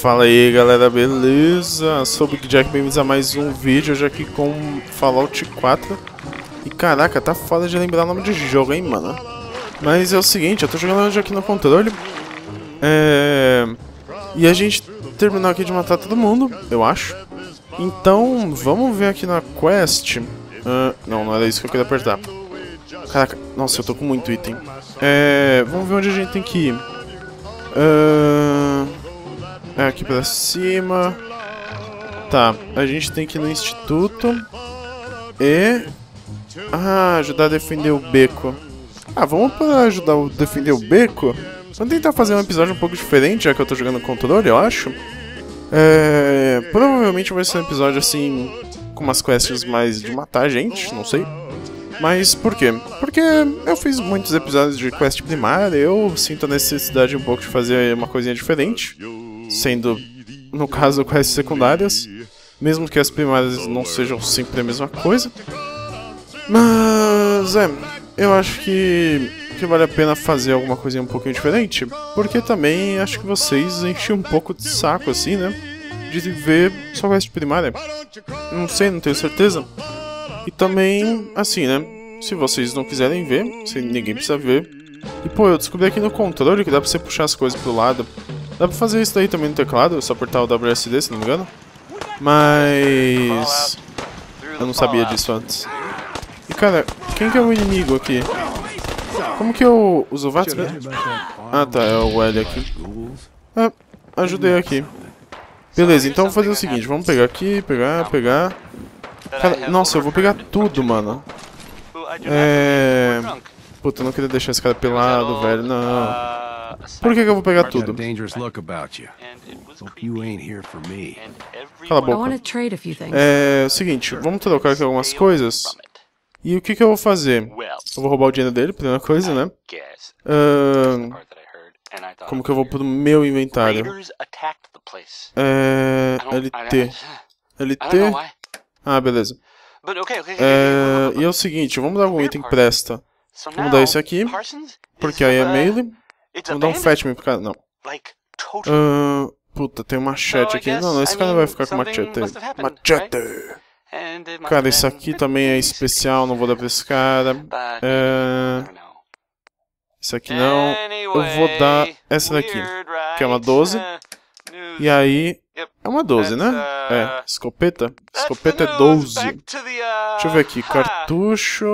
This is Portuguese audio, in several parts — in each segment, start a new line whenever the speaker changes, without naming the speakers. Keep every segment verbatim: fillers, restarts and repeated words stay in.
Fala aí galera, beleza? Sou o Big Jack, bem-vindos a mais um vídeo hoje aqui com Fallout quatro. E caraca, tá foda de lembrar o nome de jogo, hein, mano? Mas é o seguinte, eu tô jogando hoje aqui no controle. É... E a gente terminou aqui de matar todo mundo, eu acho. Então, vamos ver aqui na quest. Uh, não, não era isso que eu queria apertar. Caraca, nossa, eu tô com muito item. É... Vamos ver onde a gente tem que ir. Uh... É aqui pra cima. Tá, a gente tem que ir no instituto. E... Ah, ajudar a defender o beco. Ah, vamos pra ajudar a defender o beco? Vamos tentar fazer um episódio um pouco diferente, já que eu tô jogando controle, eu acho. É... Provavelmente vai ser um episódio assim, com umas quests mais de matar gente, não sei. Mas por quê? Porque eu fiz muitos episódios de quest primária, eu sinto a necessidade um pouco de fazer uma coisinha diferente. Sendo, no caso, quests secundárias. Mesmo que as primárias não sejam sempre a mesma coisa. Mas, é, eu acho que, que vale a pena fazer alguma coisinha um pouquinho diferente. Porque também acho que vocês enchem um pouco de saco, assim, né? De ver só quest primária. Não sei, não tenho certeza. E também, assim, né? Se vocês não quiserem ver, se ninguém precisa ver. E, pô, eu descobri aqui no controle que dá pra você puxar as coisas pro lado. Dá pra fazer isso daí também no teclado, é só apertar o W S D, se não me engano. Mas... eu não sabia disso antes. E, cara, quem que é o inimigo aqui? Como que eu uso o V A T S? Ah, tá, é o L aqui. Ah, ajudei aqui. Beleza, então vou fazer o seguinte, vamos pegar aqui, pegar, pegar... Cara, nossa, eu vou pegar tudo, mano. É... Puta, eu não queria deixar esse cara pelado, velho, não. Por que que eu vou pegar tudo? Cala a boca. É o seguinte, vamos trocar aqui algumas coisas. E o que que eu vou fazer? Eu vou roubar o dinheiro dele, primeira coisa, né? Uh, como que eu vou pro meu inventário? É... L T. L T... Ah, beleza. É, e é o seguinte, vamos dar algum item que presta. Vamos dar esse aqui, porque aí é melee. Vamos dar um Fatman pro cara, não. Uh, puta, tem um machete aqui. Não, não, esse cara não vai ficar com machete. Machete! Cara, esse aqui também é especial, não vou dar pra esse cara. É... Esse aqui não. Eu vou dar essa daqui, que é uma doze. E aí... É uma doze, né? É, escopeta. Escopeta é doze. Deixa eu ver aqui, cartucho...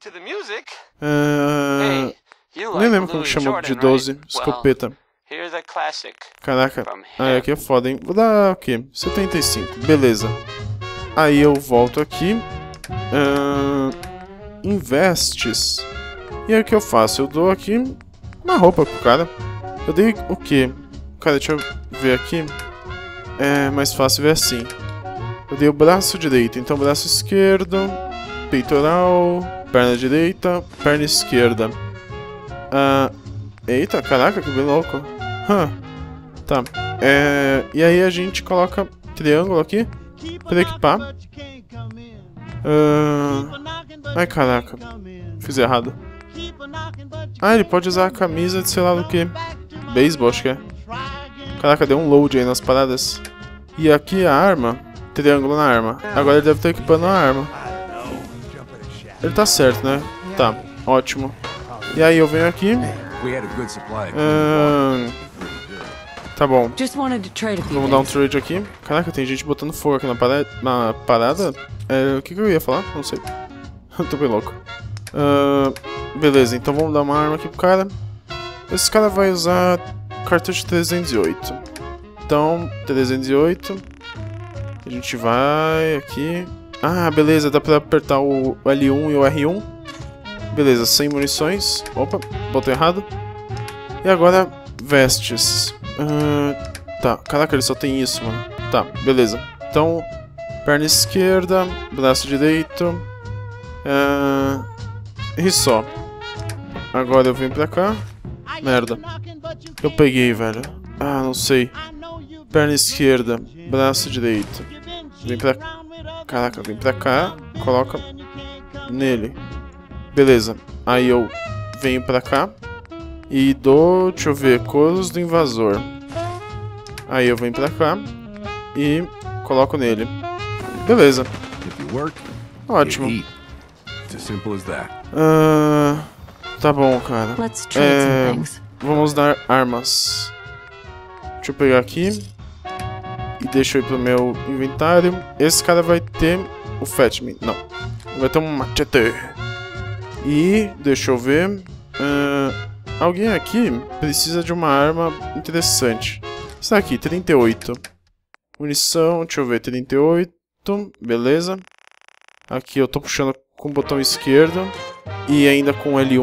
Uh, nem lembro como chama de doze. Escopeta. Caraca, aí aqui é foda, hein? Vou dar o quê? setenta e cinco, beleza. Aí eu volto aqui. Uh, investes. E aí o que eu faço? Eu dou aqui uma roupa pro cara. Eu dei o quê? Cara, deixa eu ver aqui. É mais fácil ver assim. Eu dei o braço direito, então braço esquerdo, peitoral, perna direita, perna esquerda. Ah, eita, caraca, que bem louco. Huh. Tá. É, e aí a gente coloca triângulo aqui pra equipar. Ah, ai, caraca. Fiz errado. Ah, ele pode usar a camisa de sei lá do que. Beisebol, acho que é. Caraca, deu um load aí nas paradas. E aqui a arma. Triângulo na arma. Agora ele deve estar equipando a arma. Ele tá certo, né? Tá, ótimo. E aí eu venho aqui. Uh, tá bom. Vamos dar um trade aqui. Caraca, tem gente botando fogo aqui na parada. Na parada? É, o que, que eu ia falar? Não sei. Eu tô bem louco. Uh, beleza, então vamos dar uma arma aqui pro cara. Esse cara vai usar cartucho trezentos e oito. Então, trezentos e oito. A gente vai aqui. Ah, beleza, dá pra apertar o L um e o R um. Beleza, sem munições. Opa, botei errado. E agora, vestes. Uh, tá, caraca, ele só tem isso, mano. Tá, beleza. Então, perna esquerda, braço direito. Uh, e só. Agora eu venho pra cá. Merda. Eu peguei, velho. Ah, não sei. Perna esquerda, braço direito. Vem pra... Caraca, vem pra cá. Coloca nele. Beleza. Aí eu venho pra cá. E dou... Deixa eu ver. Cores do invasor. Aí eu venho pra cá e coloco nele. Beleza. Ótimo. Uh, tá bom, cara. É, vamos dar armas. Deixa eu pegar aqui. E deixa eu ir pro meu inventário. Esse cara vai ter o Fatman. Não. Vai ter um machete. E deixa eu ver. Uh, alguém aqui precisa de uma arma interessante. Está aqui, trinta e oito. Munição, deixa eu ver, trinta e oito. Beleza. Aqui eu tô puxando com o botão esquerdo. E ainda com L um.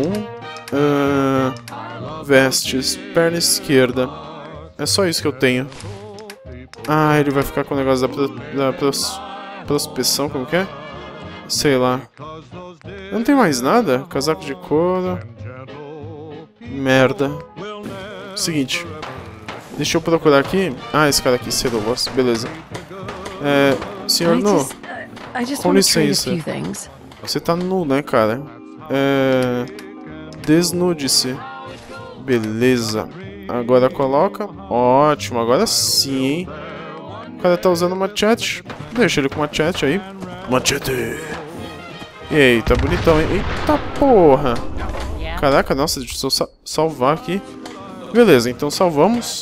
Uh, vestes, perna esquerda. É só isso que eu tenho. Ah, ele vai ficar com o negócio da, pro, da pros, prospeção, como que é? Sei lá. Eu não tenho mais nada? Casaco de couro. Merda. Seguinte. Deixa eu procurar aqui. Ah, esse cara aqui, Cerolas. Beleza. É, senhor Nu. Com licença. Você tá nu, né, cara? É, desnude-se. Beleza. Agora coloca. Ótimo, agora sim, hein? O cara tá usando machete. Deixa ele com machete aí. Machete. Eita, bonitão, hein? Eita porra. Caraca, nossa, deixa eu sa salvar aqui. Beleza, então salvamos.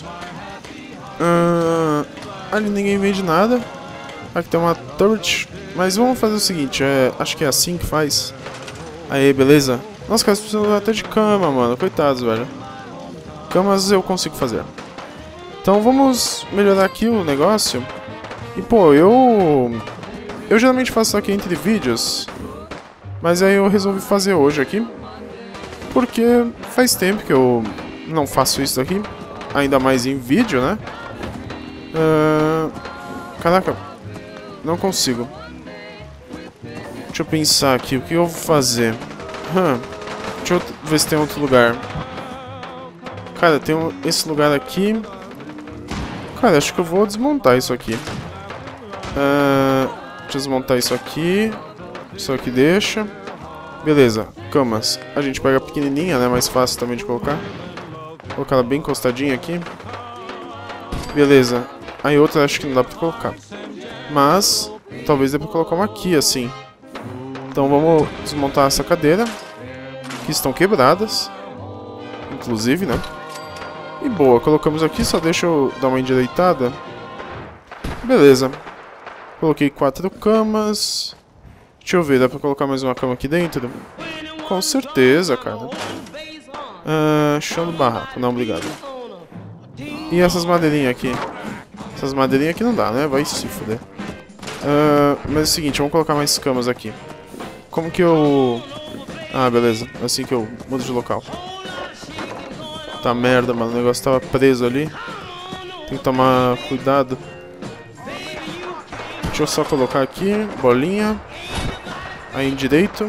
Uh, ali ninguém vende nada. Aqui tem uma turret. Mas vamos fazer o seguinte, é, acho que é assim que faz. Aí, beleza? Nossa, cara, precisam até de cama, mano. Coitados, velho. Camas eu consigo fazer. Então vamos melhorar aqui o negócio. E pô, eu... Eu geralmente faço isso aqui entre vídeos. Mas aí eu resolvi fazer hoje aqui. Porque faz tempo que eu não faço isso aqui. Ainda mais em vídeo, né? Uh... Caraca. Não consigo. Deixa eu pensar aqui. O que eu vou fazer? Hum. Deixa eu ver se tem outro lugar. Cara, tem um, esse lugar aqui. Cara, acho que eu vou desmontar isso aqui. Uh, deixa eu desmontar isso aqui. Isso aqui deixa. Beleza, camas. A gente pega a pequenininha, né? Mais fácil também de colocar. Vou colocar ela bem encostadinha aqui. Beleza. Aí outra acho que não dá pra colocar. Mas, talvez dê pra colocar uma aqui, assim. Então vamos desmontar essa cadeira. Que estão quebradas. Inclusive, né? E boa, colocamos aqui, só deixa eu dar uma endireitada. Beleza. Coloquei quatro camas. Deixa eu ver, dá pra colocar mais uma cama aqui dentro? Com certeza, cara. Uh, chão do barraco, não, obrigado. E essas madeirinhas aqui? Essas madeirinhas aqui não dá, né? Vai se fuder. Uh, mas é o seguinte, vamos colocar mais camas aqui. Como que eu... Ah, beleza. Assim que eu mudo de local. Tá merda, mano. O negócio tava preso ali. Tem que tomar cuidado. Deixa eu só colocar aqui. Bolinha. Aí em direito.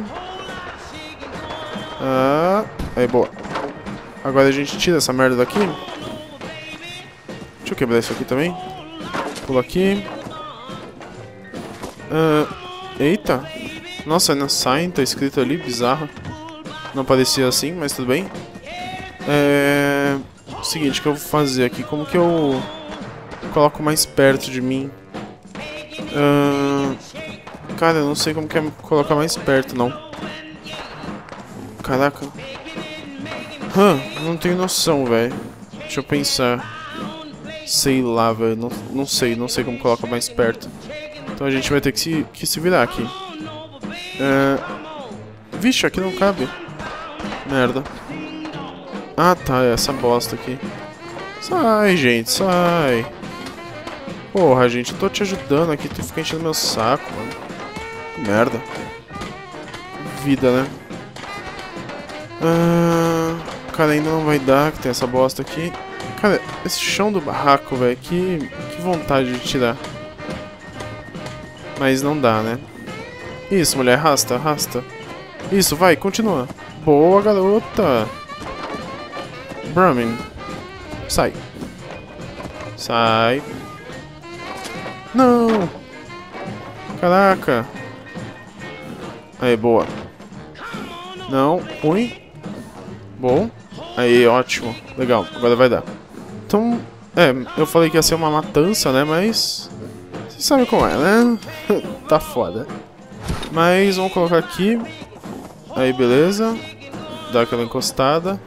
Ah, aí, boa. Agora a gente tira essa merda daqui. Deixa eu quebrar isso aqui também. Pula aqui. Ah, eita. Nossa, na sign tá escrito ali, bizarro. Não parecia assim, mas tudo bem. É... Seguinte, o que eu vou fazer aqui? Como que eu coloco mais perto de mim? Uh... Cara, eu não sei como que é colocar mais perto, não. Caraca. Hã, não tenho noção, velho. Deixa eu pensar. Sei lá, velho. Não, não sei, não sei como coloca mais perto. Então a gente vai ter que se, que se virar aqui. Uh... Vixe, aqui não cabe. Merda. Ah, tá, é essa bosta aqui. Sai, gente, sai. Porra, gente, eu tô te ajudando aqui, tu fica enchendo meu saco, mano. Que merda. Vida, né? Ah, cara, ainda não vai dar, que tem essa bosta aqui. Cara, esse chão do barraco, velho, que, que vontade de tirar. Mas não dá, né? Isso, mulher, arrasta, arrasta. Isso, vai, continua. Boa, garota. Brahmin. Sai. Sai. Não. Caraca. Aí, boa. Não, ruim. Bom. Aí, ótimo. Legal, agora vai dar. Então, É, eu falei que ia ser uma matança, né? Mas... Você sabe como é, né? Tá foda. Mas vamos colocar aqui. Aí, beleza. Dá aquela encostada.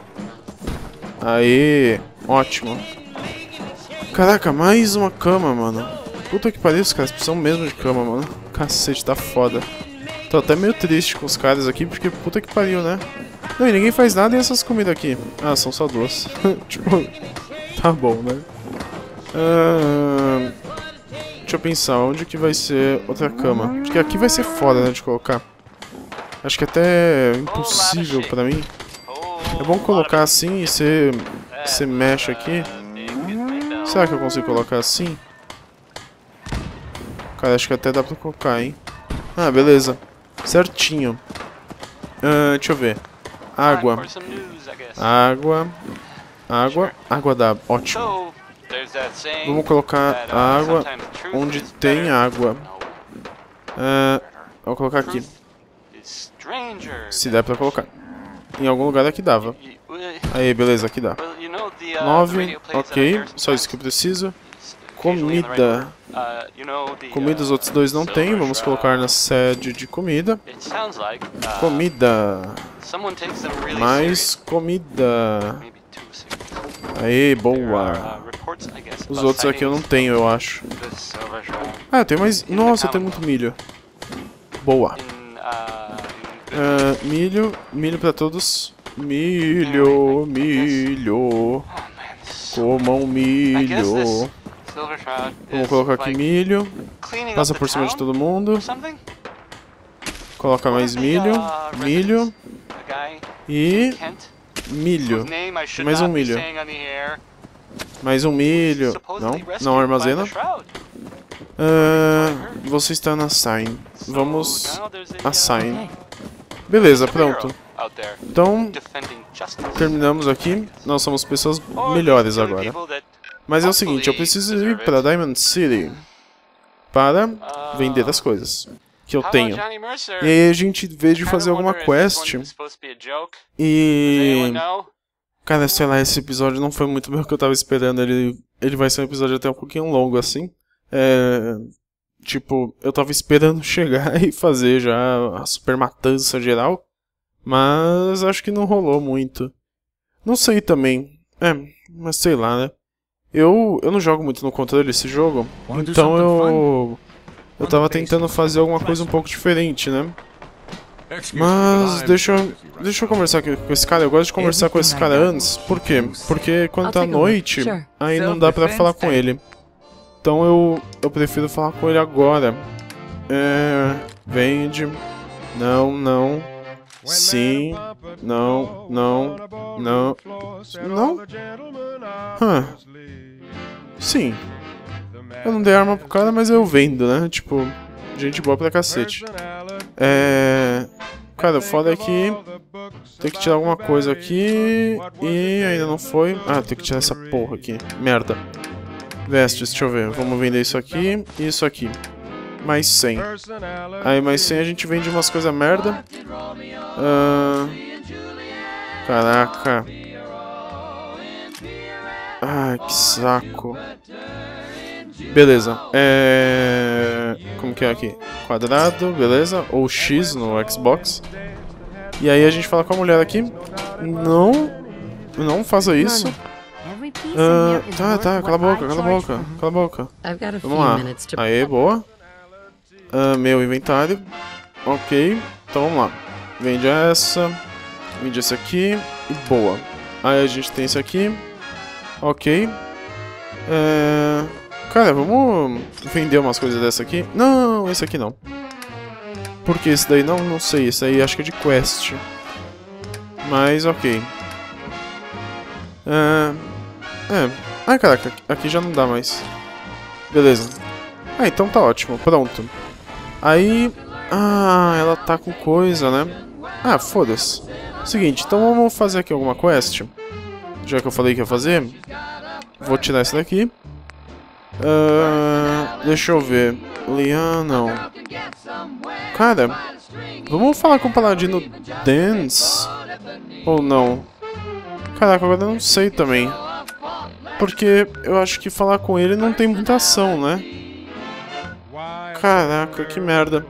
Aí, ótimo. Caraca, mais uma cama, mano. Puta que pariu, os caras precisam mesmo de cama, mano. Cacete, tá foda. Tô até meio triste com os caras aqui, porque puta que pariu, né? Não, e ninguém faz nada e essas comidas aqui? Ah, são só duas. Tipo, tá bom, né? Ah, deixa eu pensar, onde que vai ser outra cama? Acho que aqui vai ser foda, né, de colocar. Acho que até é impossível pra mim. É bom colocar assim e você, você mexe aqui. Será que eu consigo colocar assim? Cara, acho que até dá pra colocar, hein? Ah, beleza. Certinho. Uh, deixa eu ver. Água. Água. Água. Água dá. Ótimo. Vamos colocar água onde tem água. Uh, vou colocar aqui. Se der pra colocar. Em algum lugar aqui dava. Aí, beleza, aqui dá. Nove. Ok. Só isso que eu preciso. Comida. Comida os outros dois não tem. Vamos colocar na sede de comida. Comida. Mais comida. Aí, boa. Os outros aqui eu não tenho, eu acho. Ah, tem mais... Nossa, tem muito milho. Boa. Uh, milho. Milho pra todos. Milho, milho. Comam milho. Vamos colocar aqui milho. Passa por cima de todo mundo. Coloca mais milho. Milho. E... milho. Mais um milho. Mais um milho. Não, não armazena. Uh, você está na sign. Vamos assign. Beleza, pronto. Então, terminamos aqui. Nós somos pessoas melhores agora. Mas é o seguinte, eu preciso ir para Diamond City para vender as coisas que eu tenho. E aí a gente vê de fazer alguma quest. E... cara, sei lá, esse episódio não foi muito bem o que eu tava esperando. Ele, ele vai ser um episódio até um pouquinho longo, assim. É... tipo, eu tava esperando chegar e fazer já a super matança geral. Mas acho que não rolou muito. Não sei também. É, mas sei lá, né? Eu, eu não jogo muito no controle esse jogo, então eu... eu tava tentando fazer alguma coisa um pouco diferente, né? Mas deixa eu, deixa eu conversar com esse cara, eu gosto de conversar com esse cara antes. Por quê? Porque quando tá noite, aí não dá pra falar com ele. Então eu, eu prefiro falar com ele agora. É... vende... não, não... sim... não, não... não... não... Hã... sim... eu não dei arma pro cara, mas eu vendo, né? Tipo, gente boa pra cacete. É... cara, o foda é que... tem que tirar alguma coisa aqui... e ainda não foi... ah, tem que tirar essa porra aqui. Merda. Vestes, deixa eu ver. Vamos vender isso aqui e isso aqui. Mais cem. Aí, mais cem a gente vende umas coisas merda. Uh... Caraca. Ai, que saco. Beleza. É... como que é aqui? Quadrado, beleza. Ou X no Xbox. E aí a gente fala com a mulher aqui. Não. Não faça isso. Uh, tá, tá, cala a boca, cala a boca, cala a boca. Vamos lá. Aê, boa. Uh, meu inventário. Ok, então vamos lá. Vende essa. Vende esse aqui. E boa. Aí a gente tem esse aqui. Ok. É... cara, vamos vender umas coisas dessa aqui. Não, esse aqui não. Por que esse daí não? Não sei. Esse aí acho que é de quest. Mas ok. É... é. Ai, caraca. Aqui já não dá mais. Beleza. Ah, então tá ótimo. Pronto. Aí... ah, ela tá com coisa, né? Ah, foda-se. Seguinte, então vamos fazer aqui alguma quest. Já que eu falei que ia fazer. Vou tirar esse daqui. Uh, deixa eu ver. Lian, não. Cara, vamos falar com o Paladino Dance? Ou não? Caraca, agora eu não sei também. Porque eu acho que falar com ele não tem muita ação, né? Caraca, que merda.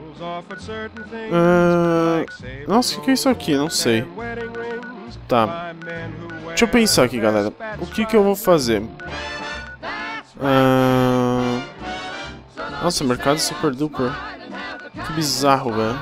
Uh... Nossa, o que, que é isso aqui? Não sei. Tá. Deixa eu pensar aqui, galera. O que, que eu vou fazer? Uh... Nossa, mercado super duper. Que bizarro, velho.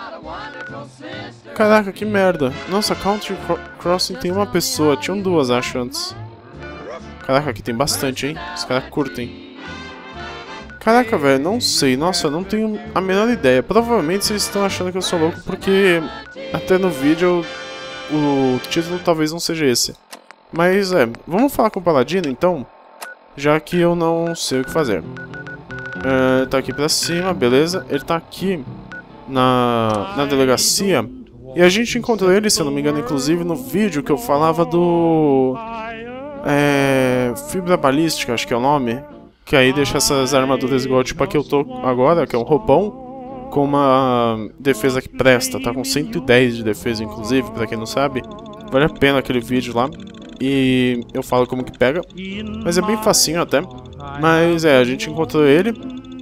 Caraca, que merda. Nossa, Country Crossing tem uma pessoa. Tinham duas, acho, antes. Caraca, aqui tem bastante, hein? Os caras curtem. Caraca, velho, não sei. Nossa, eu não tenho a menor ideia. Provavelmente vocês estão achando que eu sou louco porque até no vídeo o título talvez não seja esse. Mas é, vamos falar com o Paladino então, já que eu não sei o que fazer. É, tá aqui pra cima, beleza. Ele tá aqui na, na delegacia. E a gente encontrou ele, se eu não me engano, inclusive no vídeo que eu falava do... É... Fibra balística, acho que é o nome. Que aí deixa essas armaduras igual tipo a que eu tô agora, que é um roupão, com uma defesa que presta. Tá com cento e dez de defesa, inclusive, pra quem não sabe. Vale a pena aquele vídeo lá. E eu falo como que pega. Mas é bem facinho até. Mas é, a gente encontrou ele.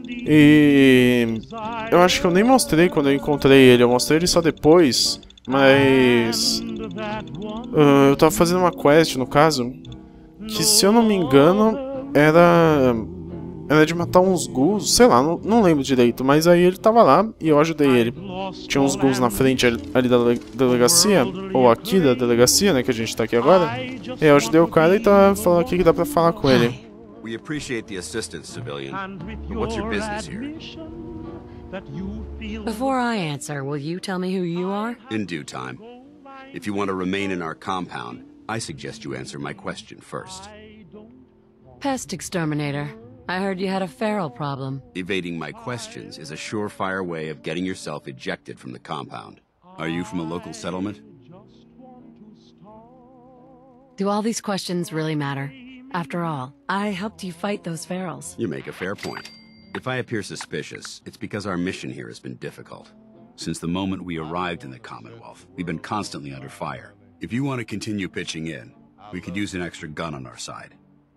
E eu acho que eu nem mostrei quando eu encontrei ele. Eu mostrei ele só depois. Mas uh, eu tava fazendo uma quest, no caso, que se eu não me engano era era de matar uns ghouls, sei lá, não, não lembro direito. Mas aí ele tava lá e eu ajudei ele. Tinha uns ghouls na frente ali da delegacia, ou aqui da delegacia, né, que a gente tá aqui agora. E eu ajudei o cara e tá falando aqui que dá pra falar com ele.
We appreciate the assistance, civilian. But what's your business here?
Before I answer, will you tell me who you are?
In due time. If you want to remain in our compound, I suggest you answer my question first.
Pest exterminator. I heard you had a feral problem.
Evading my questions is a surefire way of getting yourself ejected from the compound. Are you from a local settlement?
Do all these questions really matter? After all, I helped you fight those ferals.
You make a fair point. If I appear suspicious, it's because our mission here has been difficult. Since the moment we arrived in the Commonwealth, we've been constantly under fire. If you want to continue pitching in, we could use an extra gun on our side.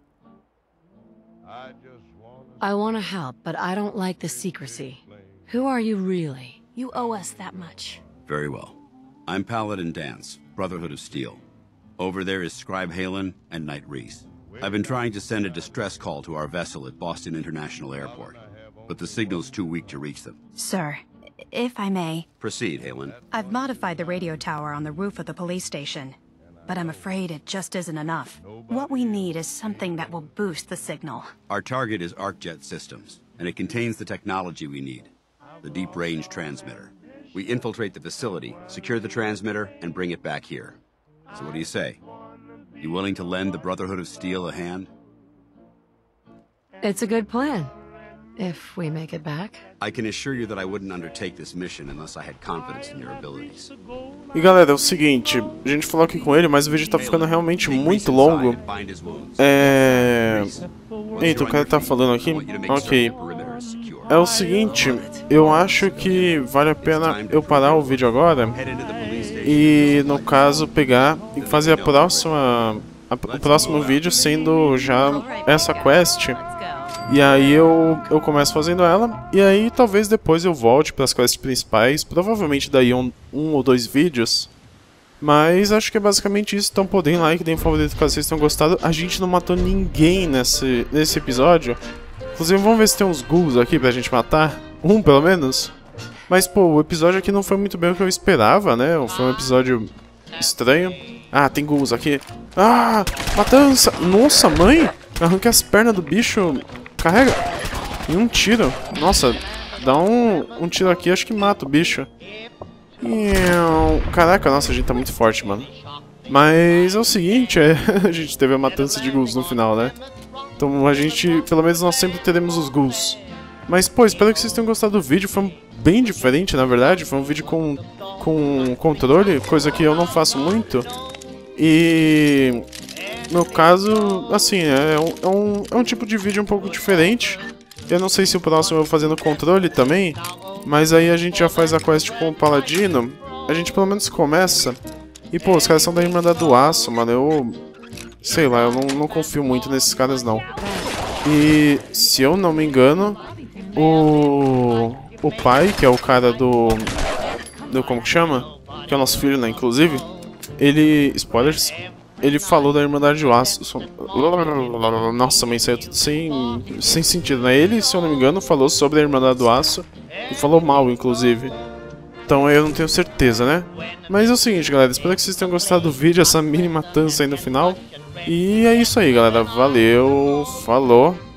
I want to help, but I don't like the secrecy. Who are you really?
You owe us that much.
Very well. I'm Paladin Dance, Brotherhood of Steel. Over there is Scribe Halen and Knight Reese. I've been trying to send a distress call to our vessel at Boston International Airport, but the signal's too weak to reach them.
Sir, if I may...
Proceed, Halen.
I've modified the radio tower on the roof of the police station, but I'm afraid it just isn't enough. What we need is something that will boost the signal.
Our target is ArcJet Systems, and it contains the technology we need. The deep-range transmitter. We infiltrate the facility, secure the transmitter, and bring it back here. So what do you say? You willing to lend the Brotherhood of Steel a hand?
It's a good plan. If we make it back.
I can assure you that I wouldn't undertake this mission unless I had confidence in your abilities.
E galera, é o seguinte, a gente falou aqui com ele, mas o vídeo tá ficando realmente muito longo. É... Eita, o cara tá falando aqui? Ok. É o seguinte, eu acho que vale a pena eu parar o vídeo agora e, no caso, pegar e fazer a próxima, a, o próximo vídeo sendo já essa quest. E aí eu, eu começo fazendo ela, e aí talvez depois eu volte para as quests principais, provavelmente daí um, um ou dois vídeos. Mas acho que é basicamente isso, então pô, deem like, deem favorito caso vocês tenham gostado. A gente não matou ninguém nesse, nesse episódio. Inclusive vamos ver se tem uns ghouls aqui pra gente matar, um pelo menos. Mas pô, o episódio aqui não foi muito bem o que eu esperava, né, foi um episódio estranho. Ah, tem ghouls aqui. Ah, matança! Nossa, mãe! Arranca as pernas do bicho. Carrega. Em um tiro. Nossa, dá um, um tiro aqui, acho que mata o bicho. Caraca, nossa, a gente tá muito forte, mano. Mas é o seguinte, é, a gente teve a matança de ghouls no final, né? Então a gente, pelo menos nós sempre teremos os ghouls. Mas pô, espero que vocês tenham gostado do vídeo. Foi bem diferente, na verdade. Foi um vídeo com, com controle, coisa que eu não faço muito. E... no caso, assim, é um, é, um, é um tipo de vídeo um pouco diferente. Eu não sei se o próximo eu vou fazer no controle também, mas aí a gente já faz a quest com o Paladino. A gente pelo menos começa. E pô, os caras são da Irmandade do Aço, mano. Eu, sei lá, eu não, não confio muito nesses caras não. E se eu não me engano, o o pai, que é o cara do do como que chama? Que é o nosso filho, né, inclusive, ele, spoilers, ele falou da Irmandade do Aço. Nossa, mas isso aí é tudo sem, sem sentido, né? Ele, se eu não me engano, falou sobre a Irmandade do Aço e falou mal, inclusive. Então eu não tenho certeza, né? Mas é o seguinte, galera, espero que vocês tenham gostado do vídeo, essa mini matança aí no final. E é isso aí, galera. Valeu, falou.